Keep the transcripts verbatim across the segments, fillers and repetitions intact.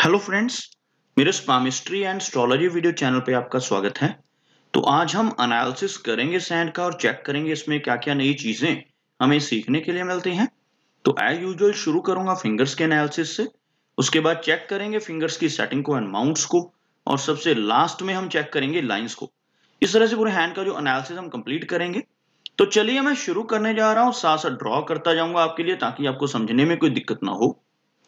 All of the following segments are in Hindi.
हेलो फ्रेंड्स, मेरे palmistry and astrology video channel पे आपका स्वागत है। तो आज हम एनालिसिस करेंगे सैंड का और चेक करेंगे इसमें क्या-क्या नई चीजें हमें सीखने के लिए मिलती हैं। तो एज यूजुअल शुरू करूंगा फिंगर्स के एनालिसिस से, उसके बाद चेक करेंगे फिंगर्स की सेटिंग को एंड माउंट्स को, और सबसे लास्ट में हम चेक करेंगे लाइंस को। इस तरह से पूरे हैंड का जो एनालिसिस हम कंप्लीट करेंगे। तो चलिए मैं शुरू करने जा रहा हूँ, साथ साथ ड्रॉ करता जाऊंगा आपके लिए ताकि आपको समझने में कोई दिक्कत ना हो।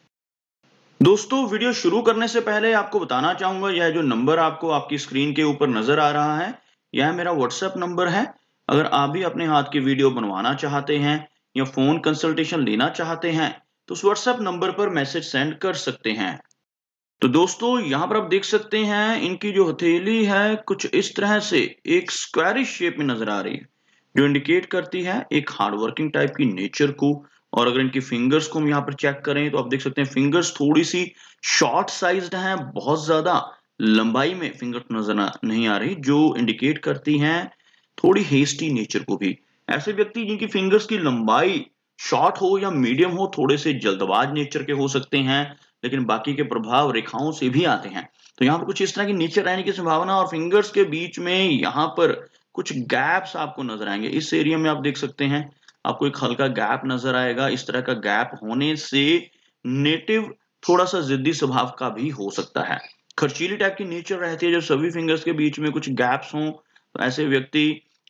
दोस्तों, वीडियो शुरू करने से पहले आपको बताना चाहूंगा, यह जो नंबर आपको आपकी स्क्रीन के ऊपर नजर आ रहा है, यह मेरा व्हाट्सएप नंबर है। अगर आप भी अपने हाथ की वीडियो बनवाना चाहते हैं या फोन कंसल्टेशन लेना चाहते हैं तो उस व्हाट्सएप नंबर पर मैसेज सेंड कर सकते हैं। तो दोस्तों, यहाँ पर आप देख सकते हैं इनकी जो हथेली है कुछ इस तरह से एक स्क्वायरिश शेप में नजर आ रही है, जो इंडिकेट करती है एक हार्डवर्किंग टाइप की नेचर को। और अगर इनकी फिंगर्स को हम यहाँ पर चेक करें तो आप देख सकते हैं फिंगर्स थोड़ी सी शॉर्ट साइज्ड हैं, बहुत ज्यादा लंबाई में फिंगर्स नजर नहीं आ रही, जो इंडिकेट करती हैं थोड़ी हेस्टी नेचर को भी। ऐसे व्यक्ति जिनकी फिंगर्स की लंबाई शॉर्ट हो या मीडियम हो, थोड़े से जल्दबाज नेचर के हो सकते हैं, लेकिन बाकी के प्रभाव रेखाओं से भी आते हैं। तो यहाँ पर कुछ इस तरह की नेचर रहने की संभावना, और फिंगर्स के बीच में यहाँ पर कुछ गैप्स आपको नजर आएंगे। इस एरिया में आप देख सकते हैं आपको एक हल्का गैप नजर आएगा। इस तरह का गैप होने से नेटिव थोड़ा सा जिद्दी स्वभाव का भी हो सकता है, खर्चीली टाइप की नेचर रहती है। जब सभी फिंगर्स के बीच में कुछ गैप्स हों तो ऐसे व्यक्ति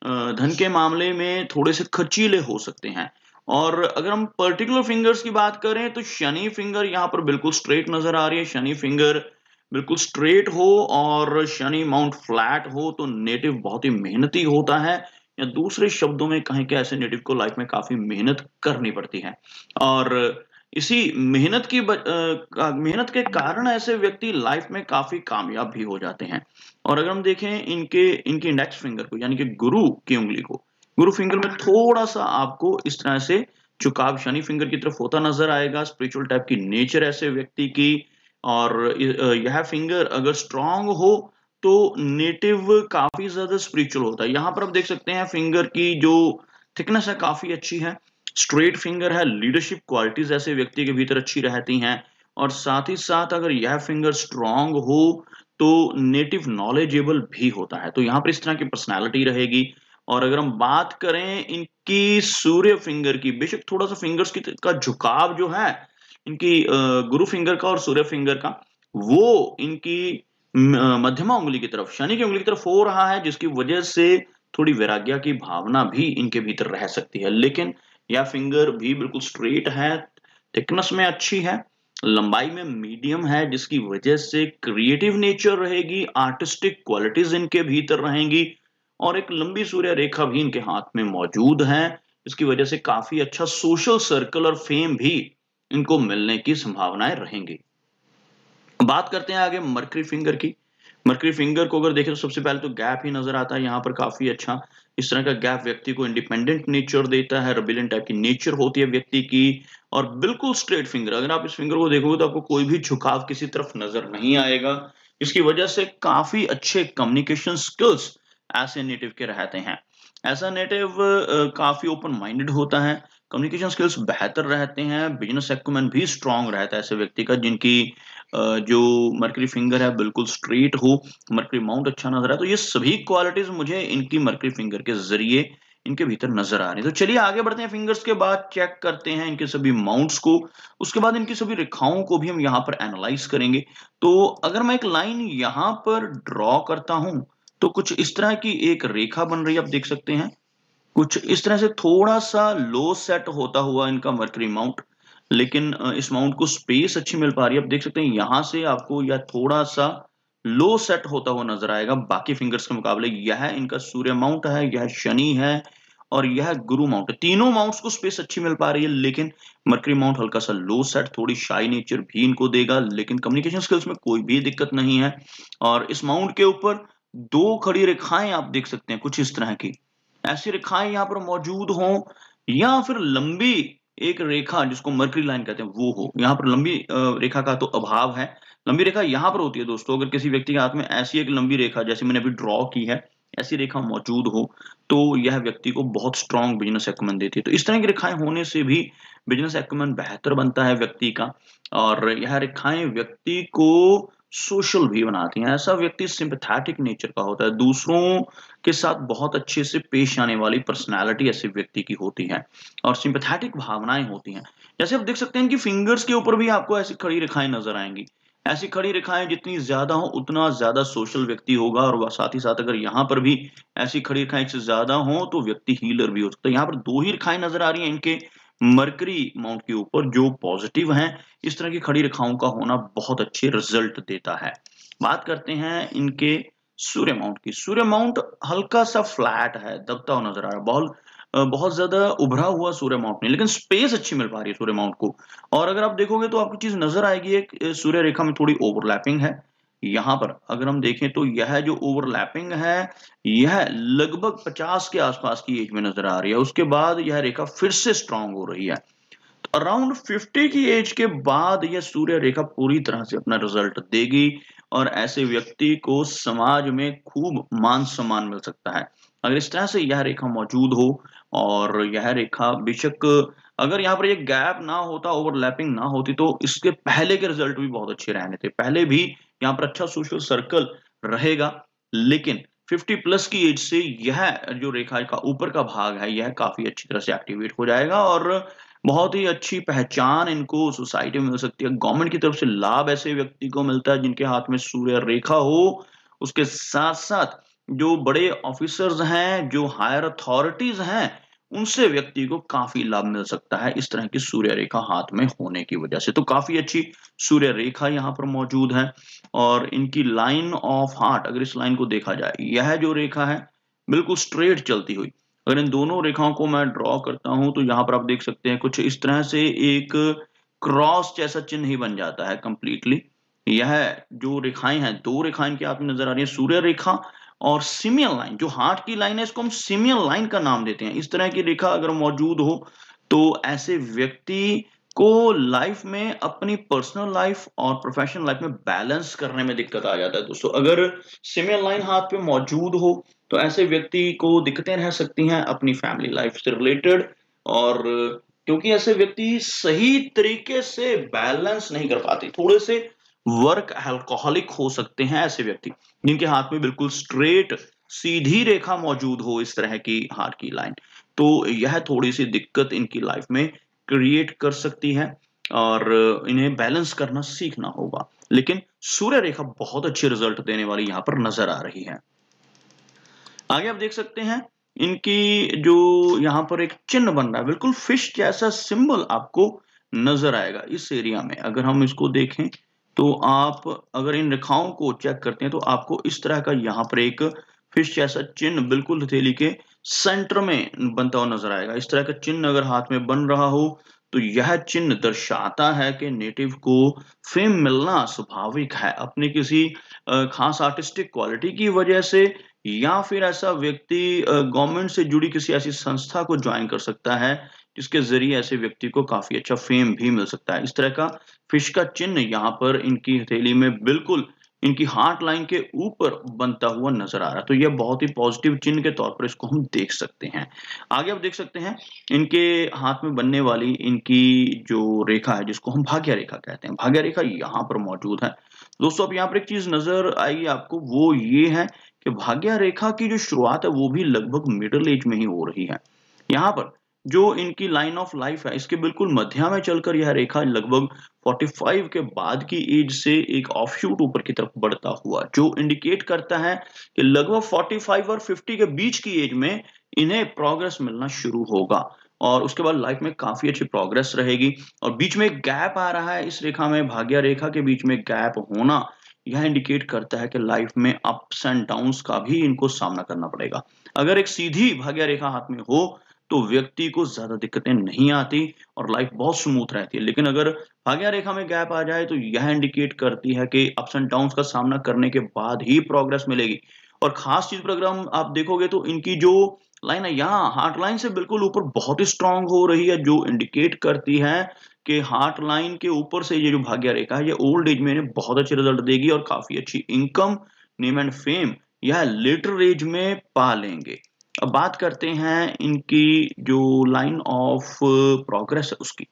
धन के मामले में थोड़े से खर्चीले हो सकते हैं। और अगर हम पर्टिकुलर फिंगर्स की बात करें तो शनि फिंगर यहाँ पर बिल्कुल स्ट्रेट नजर आ रही है। शनि फिंगर बिल्कुल स्ट्रेट हो और शनि माउंट फ्लैट हो तो नेटिव बहुत ही मेहनती होता है, या दूसरे शब्दों में कहें कि ऐसे नेटिव को लाइफ में काफी मेहनत करनी पड़ती है। और इसी मेहनत की मेहनत के कारण ऐसे व्यक्ति लाइफ में काफी कामयाब भी हो जाते हैं। और अगर हम देखें इनके इनके इंडेक्स फिंगर को, यानी कि गुरु की उंगली को, गुरु फिंगर में थोड़ा सा आपको इस तरह से झुकाव शनि फिंगर की तरफ होता नजर आएगा। स्पिरिचुअल टाइप की नेचर ऐसे व्यक्ति की। और यह फिंगर अगर स्ट्रांग हो तो नेटिव काफी ज्यादा स्पिरिचुअल होता है। यहाँ पर आप देख सकते हैं फिंगर की जो थिकनेस है काफी अच्छी है, स्ट्रेट फिंगर है। लीडरशिप क्वालिटीज ऐसे व्यक्ति के भीतर अच्छी रहती हैं। और साथ ही साथ अगर यह फिंगर स्ट्रांग हो तो नेटिव नॉलेजेबल भी होता है। तो यहाँ पर इस तरह की पर्सनैलिटी रहेगी। और अगर हम बात करें इनकी सूर्य फिंगर की, बेशक थोड़ा सा फिंगर्स की का झुकाव जो है इनकी गुरु फिंगर का और सूर्य फिंगर का, वो इनकी मध्यमा उंगली की तरफ, शनि की उंगली की तरफ हो रहा है, जिसकी वजह से थोड़ी वैराग्य की भावना भी इनके भीतर रह सकती है। लेकिन यह फिंगर भी बिल्कुल स्ट्रेट है, थिकनेस में अच्छी है, लंबाई में मीडियम है, जिसकी वजह से क्रिएटिव नेचर रहेगी, आर्टिस्टिक क्वालिटीज इनके भीतर रहेंगी। और एक लंबी सूर्य रेखा भी इनके हाथ में मौजूद है, इसकी वजह से काफी अच्छा सोशल सर्कल और फेम भी इनको मिलने की संभावनाएं रहेंगी। बात करते हैं आगे मर्करी फिंगर की। मर्करी फिंगर को अगर देखें तो सबसे पहले तो गैप ही नजर आता है यहाँ पर काफी अच्छा। इस तरह का गैप व्यक्ति को इंडिपेंडेंट नेचर देता है, रेबेलियन टाइप की नेचर होती है व्यक्ति की। और बिल्कुल स्ट्रेट फिंगर, अगर आप इस फिंगर को देखोगे तो आपको कोई भी झुकाव किसी तरफ नजर नहीं आएगा। इसकी वजह से काफी अच्छे कम्युनिकेशन स्किल्स ऐसे नेटिव के रहते हैं। ऐसा नेटिव काफी ओपन माइंडेड होता है, कम्युनिकेशन स्किल्स बेहतर रहते हैं, बिजनेस एक्यूमेन भी स्ट्रांग रहता है ऐसे व्यक्ति का जिनकी जो मर्करी फिंगर है बिल्कुल स्ट्रेट हो, मर्करी माउंट अच्छा नजर है। तो ये सभी क्वालिटीज मुझे इनकी मर्करी फिंगर के जरिए इनके भीतर नजर आ रही है। तो चलिए आगे बढ़ते हैं, फिंगर्स के बाद चेक करते हैं इनके सभी माउंट्स को, उसके बाद इनकी सभी रेखाओं को भी हम यहाँ पर एनालाइज करेंगे। तो अगर मैं एक लाइन यहाँ पर ड्रॉ करता हूं तो कुछ इस तरह की एक रेखा बन रही है, आप देख सकते हैं कुछ इस तरह से थोड़ा सा लो सेट होता हुआ इनका मर्करी माउंट। लेकिन इस माउंट को स्पेस अच्छी मिल पा रही है, आप देख सकते हैं यहां से आपको यह थोड़ा सा लो सेट होता हुआ नजर आएगा बाकी फिंगर्स के मुकाबले। यह इनका सूर्य माउंट है, यह शनि है और यह गुरु माउंट है। तीनों माउंट्स को स्पेस अच्छी मिल पा रही है, लेकिन मर्करी माउंट हल्का सा लो सेट, थोड़ी शाई नेचर भी इनको देगा, लेकिन कम्युनिकेशन स्किल्स में कोई भी दिक्कत नहीं है। और इस माउंट के ऊपर दो खड़ी रेखाएं आप देख सकते हैं कुछ इस तरह की, ऐसी रेखाएं यहाँ पर मौजूद हों, या फिर लंबी एक रेखा जिसको मर्करी लाइन कहते हैं वो हो। यहाँ पर लंबी रेखा का तो अभाव है, लंबी रेखा यहाँ पर होती है दोस्तों। अगर किसी व्यक्ति के हाथ में ऐसी एक लंबी रेखा जैसे मैंने अभी ड्रॉ की है, ऐसी रेखा मौजूद हो तो यह व्यक्ति को बहुत स्ट्रांग बिजनेस एक्यूमेन देती है। तो इस तरह की रेखाएं होने से भी बिजनेस एक्यूमेन बेहतर बनता है व्यक्ति का और यह रेखाएं व्यक्ति को सोशल भी बनाती हैं। ऐसा व्यक्ति सिंपैथेटिक नेचर का होता है, दूसरों के साथ बहुत अच्छे से पेश आने वाली पर्सनैलिटी ऐसे व्यक्ति की होती है और सिंपैथेटिक भावनाएं होती हैं। जैसे आप देख सकते हैं कि फिंगर्स के ऊपर भी आपको ऐसी खड़ी रेखाएं नजर आएंगी। ऐसी खड़ी रेखाएं जितनी ज्यादा हो उतना ज्यादा सोशल व्यक्ति होगा और वह साथ ही साथ अगर यहाँ पर भी ऐसी खड़ी रेखाएं से ज्यादा हो तो व्यक्ति हीलर भी हो सकता है। यहाँ पर दो ही रेखाएं नजर आ रही हैं इनके मरकरी माउंट के ऊपर जो पॉजिटिव हैं। इस तरह की खड़ी रेखाओं का होना बहुत अच्छे रिजल्ट देता है। बात करते हैं इनके सूर्य माउंट की। सूर्य माउंट हल्का सा फ्लैट है, दबता हुआ नजर आ रहा है, बहुत बहुत ज्यादा उभरा हुआ सूर्य माउंट नहीं, लेकिन स्पेस अच्छी मिल पा रही है सूर्य माउंट को। और अगर आप देखोगे तो आपको चीज नजर आएगी, एक सूर्य रेखा में थोड़ी ओवरलैपिंग है। यहाँ पर अगर हम देखें तो यह जो ओवरलैपिंग है यह लगभग पचास के आसपास की एज में नजर आ रही है। उसके बाद यह रेखा फिर से स्ट्रांग हो रही है। तो अराउंड फिफ्टी की एज के बाद यह सूर्य रेखा पूरी तरह से अपना रिजल्ट देगी और ऐसे व्यक्ति को समाज में खूब मान सम्मान मिल सकता है अगर इस तरह से यह रेखा मौजूद हो। और यह रेखा बेशक अगर यहाँ पर एक गैप ना होता, ओवरलैपिंग ना होती, तो इसके पहले के रिजल्ट भी बहुत अच्छे रहने थे। पहले भी यहाँ पर अच्छा सोशल सर्कल रहेगा, लेकिन फिफ्टी प्लस की एज से यह जो रेखा का ऊपर का भाग है यह काफी अच्छी तरह से एक्टिवेट हो जाएगा और बहुत ही अच्छी पहचान इनको सोसाइटी में मिल सकती है। गवर्नमेंट की तरफ से लाभ ऐसे व्यक्ति को मिलता है जिनके हाथ में सूर्य रेखा हो। उसके साथ साथ जो बड़े ऑफिसर्स हैं, जो हायर अथॉरिटीज हैं, उनसे व्यक्ति को काफी लाभ मिल सकता है इस तरह की सूर्य रेखा हाथ में होने की वजह से। तो काफी अच्छी सूर्य रेखा यहाँ पर मौजूद है। और इनकी लाइन ऑफ हार्ट, अगर इस लाइन को देखा जाए, यह जो रेखा है बिल्कुल स्ट्रेट चलती हुई, अगर इन दोनों रेखाओं को मैं ड्रॉ करता हूं तो यहाँ पर आप देख सकते हैं कुछ इस तरह से एक क्रॉस जैसा चिन्ह ही बन जाता है कंप्लीटली। यह जो रेखाएं हैं, दो रेखाएं की आपको नजर आ रही है, सूर्य रेखा और सिमियन लाइन, जो हार्ट की लाइन है इसको हम सिमियन लाइन का नाम देते हैं। इस तरह की रेखा अगर मौजूद हो तो ऐसे व्यक्ति को लाइफ में अपनी पर्सनल लाइफ और प्रोफेशनल लाइफ में बैलेंस करने में दिक्कत आ जाता है दोस्तों। अगर सिमियन लाइन हाथ पे मौजूद हो तो ऐसे व्यक्ति को दिक्कतें रह सकती हैं अपनी फैमिली लाइफ से रिलेटेड, और क्योंकि ऐसे व्यक्ति सही तरीके से बैलेंस नहीं कर पाते, थोड़े से वर्क अल्कोहलिक हो सकते हैं ऐसे व्यक्ति जिनके हाथ में बिल्कुल स्ट्रेट सीधी रेखा मौजूद हो इस तरह की हार्ट की लाइन। तो यह थोड़ी सी दिक्कत इनकी लाइफ में क्रिएट कर सकती है और इन्हें बैलेंस करना सीखना होगा। लेकिन सूर्य रेखा बहुत अच्छे रिजल्ट देने वाली यहाँ पर नजर आ रही है। आगे आप देख सकते हैं इनकी जो यहाँ पर एक चिन्ह बन रहा है, बिल्कुल फिश जैसा सिंबल आपको नजर आएगा इस एरिया में। अगर हम इसको देखें तो आप अगर इन रेखाओं को चेक करते हैं तो आपको इस तरह का यहाँ पर एक फिश जैसा चिन्ह बिल्कुल हथेली के सेंटर में बनता हुआ नजर आएगा। इस तरह का चिन्ह अगर हाथ में बन रहा हो तो यह चिन्ह दर्शाता है कि नेटिव को फेम मिलना स्वाभाविक है अपने किसी खास आर्टिस्टिक क्वालिटी की वजह से, या फिर ऐसा व्यक्ति गवर्नमेंट से जुड़ी किसी ऐसी संस्था को ज्वाइन कर सकता है जिसके जरिए ऐसे व्यक्ति को काफी अच्छा फेम भी मिल सकता है। इस तरह का फिश का चिन्ह यहाँ पर इनकी हथेली में बिल्कुल इनकी हार्ट लाइन के ऊपर बनता हुआ नजर आ रहा है। तो यह बहुत ही पॉजिटिव चिन्ह के तौर पर इसको हम देख सकते हैं। आगे आप देख सकते हैं इनके हाथ में बनने वाली इनकी जो रेखा है जिसको हम भाग्य रेखा कहते हैं, भाग्य रेखा यहाँ पर मौजूद है। दोस्तों अब यहाँ पर एक चीज नजर आएगी आपको, वो ये है कि भाग्य रेखा की जो शुरुआत है वो भी लगभग मिडिल एज में ही हो रही है। यहाँ पर जो इनकी लाइन ऑफ लाइफ है इसके बिल्कुल मध्य में चलकर यह रेखा लगभग पैंतालीस के बाद की एज से एक ऑफशूट ऊपर की तरफ बढ़ता हुआ, जो इंडिकेट करता है कि लगभग पैंतालीस और पचास के बीच की एज में इन्हें प्रोग्रेस मिलना शुरू होगा और उसके बाद लाइफ में काफी अच्छी प्रोग्रेस रहेगी। और बीच में एक गैप आ रहा है इस रेखा में, भाग्य रेखा के बीच में गैप होना यह इंडिकेट करता है कि लाइफ में अप्स एंड डाउन्स का भी इनको सामना करना पड़ेगा। अगर एक सीधी भाग्य रेखा हाथ में हो तो व्यक्ति को ज्यादा दिक्कतें नहीं आती और लाइफ बहुत स्मूथ रहती है, लेकिन अगर भाग्य रेखा में गैप आ जाए तो यह इंडिकेट करती है कि अप्स एंड डाउन्स का सामना करने के बाद ही प्रोग्रेस मिलेगी। और खास चीज पर अगर हम आप देखोगे तो इनकी जो लाइन है यहाँ हार्ट लाइन से बिल्कुल ऊपर बहुत ही स्ट्रांग हो रही है, जो इंडिकेट करती है कि हार्ट लाइन के ऊपर से ये जो भाग्य रेखा है ये ओल्ड एज में इन्हें बहुत अच्छे रिजल्ट देगी और काफी अच्छी इनकम, नेम एंड फेम यह लेटर एज में पा लेंगे। अब बात करते हैं इनकी जो लाइन ऑफ प्रोग्रेस है उसकी।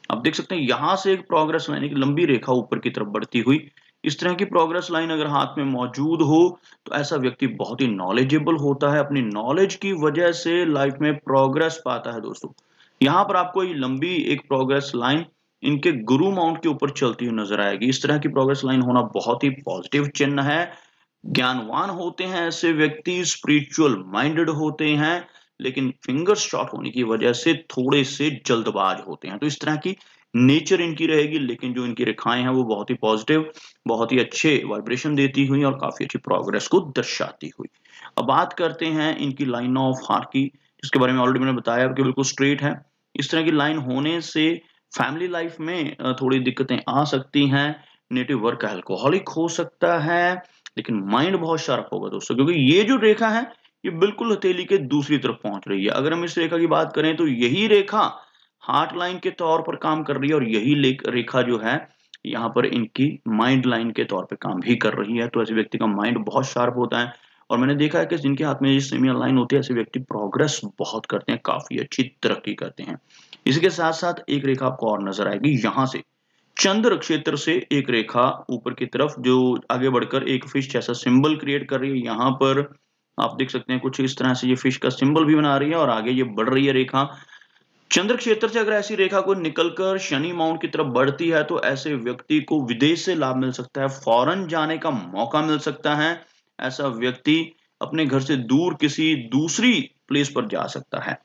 आप देख सकते हैं यहाँ से एक प्रोग्रेस लाइन, एक लंबी रेखा ऊपर की तरफ बढ़ती हुई, इस तरह की प्रोग्रेस लाइन अगर हाथ में मौजूद हो तो ऐसा व्यक्ति बहुत ही नॉलेजेबल होता है, अपनी नॉलेज की वजह से लाइफ में प्रोग्रेस पाता है दोस्तों। यहाँ पर आपको ये लंबी एक प्रोग्रेस लाइन इनके गुरु माउंट के ऊपर चलती हुई नजर आएगी। इस तरह की प्रोग्रेस लाइन होना बहुत ही पॉजिटिव चिन्ह है। ज्ञानवान होते हैं ऐसे व्यक्ति, स्पिरिचुअल माइंडेड होते हैं, लेकिन फिंगर्स शॉर्ट होने की वजह से थोड़े से जल्दबाज होते हैं। तो इस तरह की नेचर इनकी रहेगी, लेकिन जो इनकी रेखाएं हैं वो बहुत ही पॉजिटिव, बहुत ही अच्छे वाइब्रेशन देती हुई और काफी अच्छी प्रोग्रेस को दर्शाती हुई। अब बात करते हैं इनकी लाइन ऑफ हार्ट की, जिसके बारे में ऑलरेडी मैंने बताया कि बिल्कुल स्ट्रेट है। इस तरह की लाइन होने से फैमिली लाइफ में थोड़ी दिक्कतें आ सकती हैं। नेटिव वर्क अल्कोहलिक हो सकता है, लेकिन माइंड बहुत शार्प होगा दोस्तों, क्योंकि ये जो रेखा है ये बिल्कुल हथेली के दूसरी तरफ पहुंच रही है। अगर हम इस रेखा की बात करें तो यही रेखा हार्ट लाइन के तौर पर काम कर रही है, और यही रेखा जो है यहाँ पर इनकी माइंड लाइन के तौर पर काम भी कर रही है। तो ऐसे व्यक्ति का माइंड बहुत शार्प होता है, और मैंने देखा है कि जिनके हाथ में ये सिमिलर लाइन होती है ऐसे व्यक्ति प्रोग्रेस बहुत करते हैं, काफी अच्छी तरक्की करते हैं। इसके साथ साथ एक रेखा आपको और नजर आएगी, यहाँ से चंद्र क्षेत्र से एक रेखा ऊपर की तरफ जो आगे बढ़कर एक फिश जैसा सिंबल क्रिएट कर रही है। यहाँ पर आप देख सकते हैं कुछ इस तरह से ये फिश का सिंबल भी बना रही है, और आगे ये बढ़ रही है रेखा। चंद्र क्षेत्र से अगर ऐसी रेखा को निकलकर शनि माउंट की तरफ बढ़ती है तो ऐसे व्यक्ति को विदेश से लाभ मिल सकता है, फॉरेन जाने का मौका मिल सकता है। ऐसा व्यक्ति अपने घर से दूर किसी दूसरी प्लेस पर जा सकता है।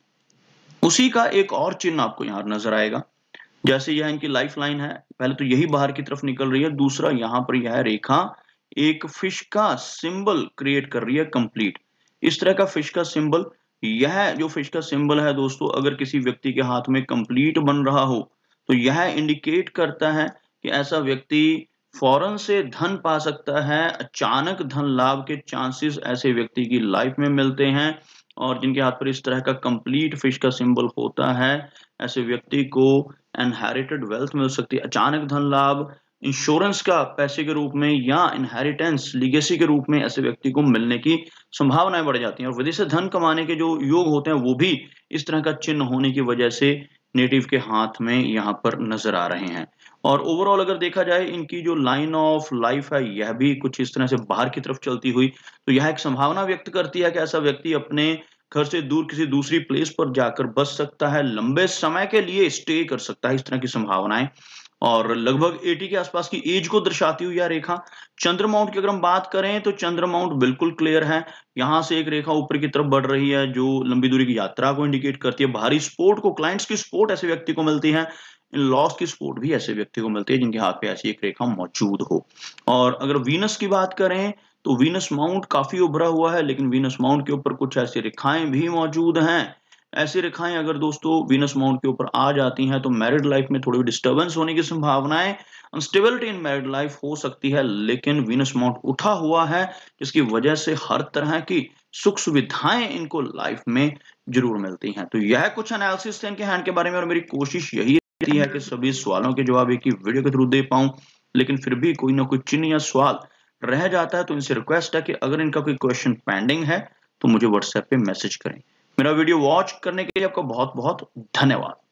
उसी का एक और चिन्ह आपको यहाँ नजर आएगा। जैसे यह इनकी लाइफ लाइन है, पहले तो यही बाहर की तरफ निकल रही है, दूसरा यहाँ पर यह रेखा एक फिश का सिंबल क्रिएट कर रही है कंप्लीट। इस तरह का फिश का सिंबल, यह जो फिश का सिंबल है दोस्तों, अगर किसी व्यक्ति के हाथ में कंप्लीट बन रहा हो तो यह इंडिकेट करता है कि ऐसा व्यक्ति फौरन से धन पा सकता है। अचानक धन लाभ के चांसेस ऐसे व्यक्ति की लाइफ में मिलते हैं, और जिनके हाथ पर इस तरह का कंप्लीट फिश का सिंबल होता है ऐसे व्यक्ति को इनहेरिटेड वेल्थ मिल सकती है, अचानक धन लाभ, इंश्योरेंस का पैसे के रूप में या इनहेरिटेंस लीगेसी के रूप में ऐसे व्यक्ति को मिलने की संभावनाएं बढ़ जाती हैं। और विदेश से धन कमाने के जो योग होते हैं वो भी इस तरह का चिन्ह होने की वजह से नेटिव के हाथ में यहाँ पर नजर आ रहे हैं। और ओवरऑल अगर देखा जाए इनकी जो लाइन ऑफ लाइफ है यह भी कुछ इस तरह से बाहर की तरफ चलती हुई, तो यह एक संभावना व्यक्त करती है कि ऐसा व्यक्ति अपने घर से दूर किसी दूसरी प्लेस पर जाकर बस सकता है, लंबे समय के लिए स्टे कर सकता है, इस तरह की संभावनाएं। और लगभग अस्सी के आसपास की एज को दर्शाती हुई यह रेखा। चंद्र माउंट की अगर हम बात करें तो चंद्र माउंट बिल्कुल क्लियर है। यहां से एक रेखा ऊपर की तरफ बढ़ रही है जो लंबी दूरी की यात्रा को इंडिकेट करती है, भारी स्पोर्ट को, क्लाइंट्स की स्पोर्ट ऐसे व्यक्ति को मिलती है, इन लॉस की सपोर्ट भी ऐसे व्यक्ति को मिलती है जिनके हाथ पे ऐसी एक रेखा मौजूद हो। और अगर वीनस की बात करें तो वीनस माउंट काफी उभरा हुआ है, लेकिन वीनस माउंट के ऊपर कुछ ऐसी रेखाएं भी मौजूद हैं। ऐसी रेखाएं अगर दोस्तों वीनस माउंट के ऊपर आ जाती हैं तो मैरिड लाइफ में थोड़ी डिस्टर्बेंस होने की संभावनाएं, अनस्टेबिलिटी इन मैरिड लाइफ हो सकती है। लेकिन वीनस माउंट उठा हुआ है जिसकी वजह से हर तरह की सुख सुविधाएं इनको लाइफ में जरूर मिलती हैं। तो यह कुछ एनालिसिस थे इनके हैंड के बारे में, और मेरी कोशिश यही रहती है कि सभी सवालों के जवाब एक ही वीडियो के थ्रू दे पाऊं। लेकिन फिर भी कोई ना कोई चिन्ह या सवाल रह जाता है तो इनसे रिक्वेस्ट है कि अगर इनका कोई क्वेश्चन पेंडिंग है तो मुझे व्हाट्सएप पे मैसेज करें। मेरा वीडियो वॉच करने के लिए आपका बहुत बहुत धन्यवाद।